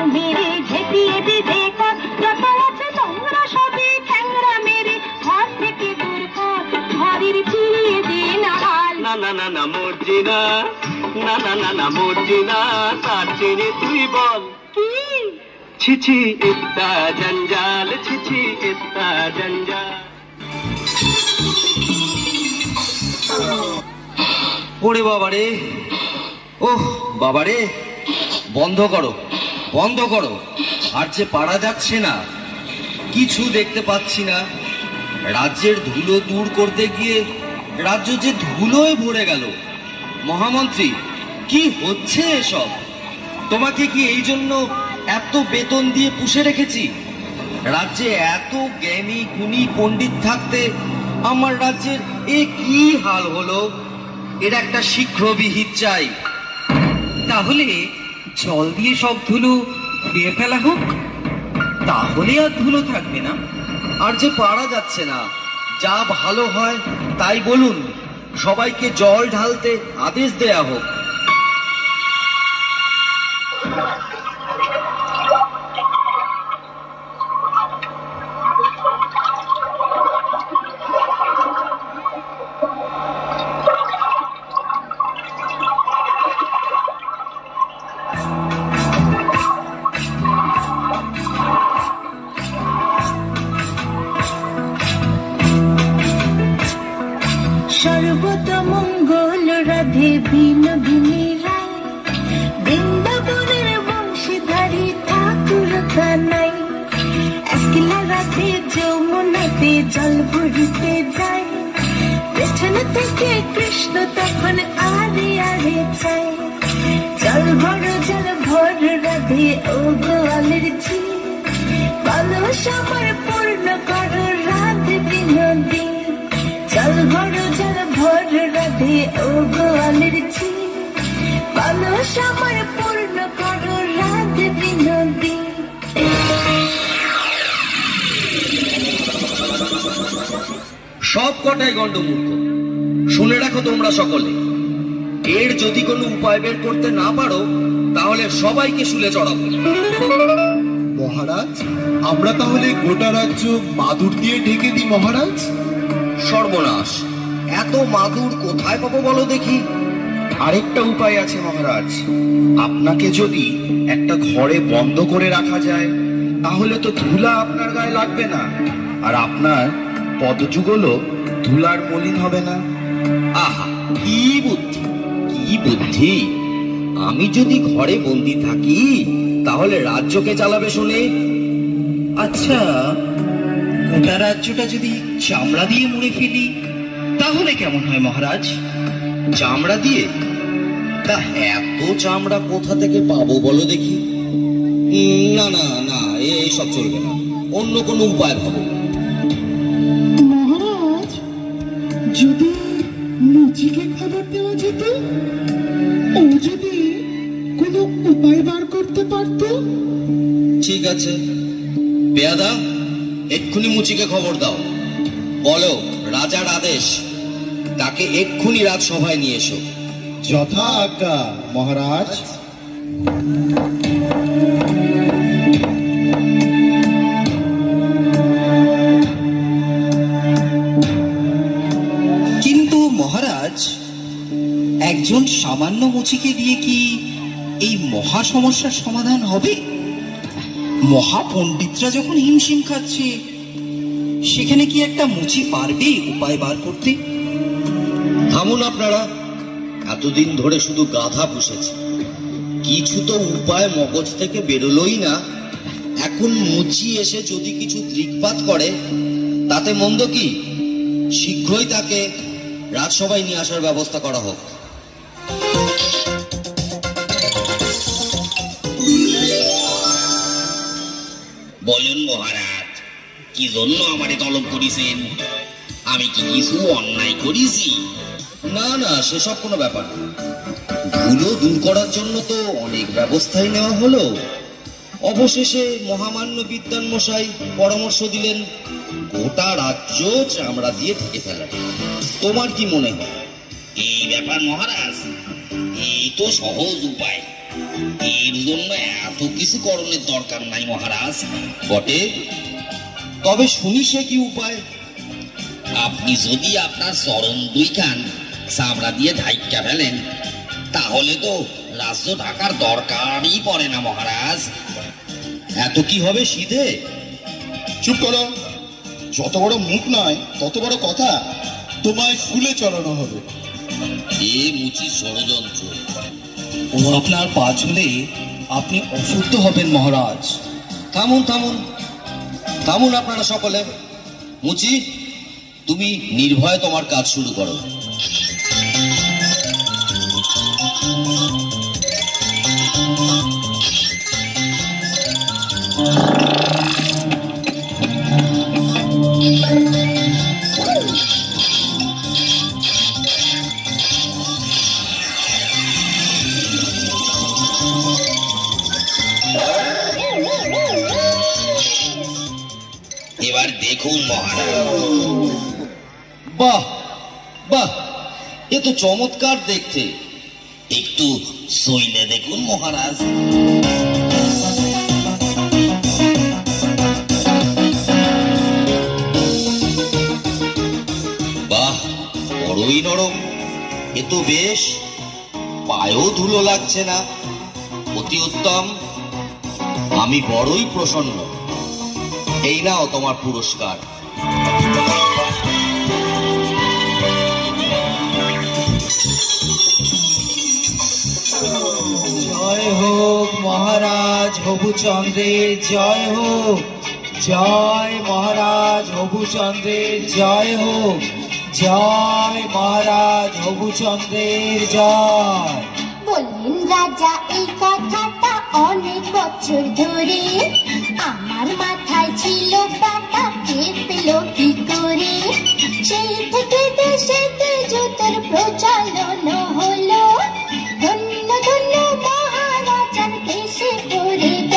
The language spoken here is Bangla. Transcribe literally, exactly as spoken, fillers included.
মেরে ঝেঁটিয়ে দিতে কর, যত আছে তোমরা সবই ঠ্যাংরা মেরে ঘর থেকে দূর কর, ঘরের ফিরিয়ে দে না হাল। না না না না মরছি না, না না না না মরছি না, তার চেনে তুই বল কি? ছিছি ইত্তা জঞ্জাল, ছিছি ইত্তা জঞ্জাল। ওরে বাবারে, ওহ বাবারে, বন্ধ করো বন্ধ করো, আর যে পারা যাচ্ছে না, কিছু দেখতে পাচ্ছি না। রাজ্যের ধুলো দূর করতে গিয়ে রাজ্য যে ধুলোয় ভরে গেল। মহামন্ত্রী, কি হচ্ছে এসব? তোমাকে কি এই জন্য এত বেতন দিয়ে পুষে রেখেছি? রাজ্যে এত জ্ঞানী গুণী পণ্ডিত থাকতে আমার রাজ্যের এ কি হাল হলো? এর একটা শীঘ্র বিহিত চাই। তাহলে জল দিয়ে সব ধুলো ধুয়ে ফেলা হোক, তাহলে আর ধুলো থাকবে না। আর যে পারা যাচ্ছে না, যা ভালো হয় তাই বলুন, সবাইকে জল ঢালতে আদেশ দেয়া হোক। সর্বতমঙ্গল রাধে বিনোদিনী রায়, বৃন্দাবনের বংশীধারী ঠাকুর কানাই, একলা রাধে যমুনাতে জল ভরিতে যায়, পেছন থেকে কৃষ্ণ তখন আরে আরে চায়, জল ভর জল ভর রাধে ও গোয়ালের ঝি, কলস আমার পূর্ণ করো রাধে বিনোদী, জল ভর জল ভর রাধে ও গোয়ালের ঝি, কলস আমার পূর্ণ করো রাধে বিনোদী। সব কটাই গণ্ডমূর্খ। শুনে রাখো তোমরা সকলে, এর যদি কোনো উপায় বের করতে না পারো, তাহলে সবাইকে শুলে চড়াবো। মহারাজ, আমরা তাহলে গোটা রাজ্য মাদুর দিয়ে ঢেকে দিই মহারাজ। সর্বনাশ, এত মাদুর কোথায় পাবো বলো দেখি? আরেকটা উপায় আছে মহারাজ, আপনাকে যদি একটা ঘরে বন্ধ করে রাখা যায়, তাহলে তো ধুলা আপনার গায়ে লাগবে না, আর আপনার পদযুগলও ধুলার মলিন হবে না। আহা, কি বুদ্ধি কি বুদ্ধি! আমি যদি ঘরে বন্দি থাকি, তাহলে রাজ্যকে চালাবে শুনে। আচ্ছা, গোটা রাজ্যটা যদি চামড়া দিয়ে মুড়ে ফেলি, তাহলে কেমন হয় মহারাজ? চামড়া দিয়ে? তা এত চামড়া কোথা থেকে পাবো বলো দেখি? না না না, এইসব চলবে না, অন্য কোনো উপায় ভাবো। মহারাজ, যদি মুচিকে খবর দেওয়া যেত, ও যদি কোনো উপায় বার করতে পারত। ঠিক আছে, পেয়াদা, এক্ষুনি মুচিকে খবর দাও, বলো রাজার আদেশ, তাকে এক্ষুনি রাজসভায় নিয়ে এসো। যথা আজ্ঞা মহারাজ। কিন্তু মহারাজ, একজন সামান্য মুচিকে দিয়ে কি এই মহা সমস্যার সমাধান হবে? মহাপণ্ডিতরা যখন হিমশিম খাচ্ছে, সেখানে কি একটা মুচি পারবে উপায় বার করতে? থামুন আপনারা, এতদিন ধরে শুধু গাধা পুষেছে, কিছু তো উপায় মগজ থেকে বেরোলোই না। এখন মুচি এসে যদি কিছু দৃকপাত করে, তাতে মন্দ কি? শীঘ্রই তাকে রাজসভায় নিয়ে আসার ব্যবস্থা করা হোক। বলুন মহারাজ, কি জন্য আমারে তলব করেছেন? আমি কি কিছু অন্যায় করেছি? না না, সেসব কোনো ব্যাপার না। ধুলো দূর করার জন্য তো অনেক ব্যবস্থাই নেওয়া হলো। অবশেষে মহামান্য বিদ্বান মশাই পরামর্শ দিলেন গোটা রাজ্য চামড়া দিয়ে ঢেকে ফেলা। তোমার কি মনে হয়? এই ব্যাপার মহারাজ, এই তো সহজ উপায়। এর জন্য এত কিছু করণের দরকার নাই মহারাজ। বটে, তবে শুনি সে কি উপায়? আপনি যদি আপনার চরণ দুইখান চামড়া দিয়ে ঢাইকা ফেলেন তাহলে তো রাজ্য ঢাকার দরকারই পড়ে না মহারাজ। এত কি হবে সিধে? চুপ করো, যত বড় মুখ নয় তত বড় কথা। তোমায় ফুলে চড়ানো হবে। এ মুচির ষড়যন্ত্র। ও আপনার পা ঝুলে আপনি অশুদ্ধ হবেন মহারাজ। থামুন থামুন থামুন আপনারা সকলে। মুচি, তুমি নির্ভয়ে তোমার কাজ শুরু করো। এবার দেখুন মহারাজ। বাহ বাহ, এ তো চমৎকার দেখতে। একটু সইলে দেখুন মহারাজ। বাহ, বড়ই নরম। এ তো বেশ, পায়েও ধুলো লাগছে না। অতি উত্তম, আমি বড়ই প্রসন্ন। এই নাও তোমার পুরস্কার। জয় হোক মহারাজ হবুচন্দ্রের জয় হোক। জয় মহারাজ হবুচন্দ্রের জয় হোক। জয় মহারাজ হবুচন্দ্রের জয়। বললেন রাজা এই কথাটা অনেক বছর ধরে, আমার মাথায় ছিল ব্যাটা কে পেল কি করে। সেই থেকে দেশেতে জুতোর প্রচলন হলো, ধন্য ধন্য মহারাজার দেশে পড়ে